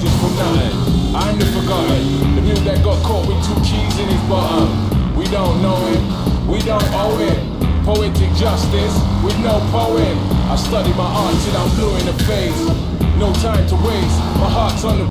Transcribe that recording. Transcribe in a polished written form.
famous from nothing. I'm the forgotten, the mule that got caught with 2 keys in his bottom. We don't know him, we don't owe him. Poetic justice with no poem. I study my art till I'm blue in the face. No time to waste, my heart's on the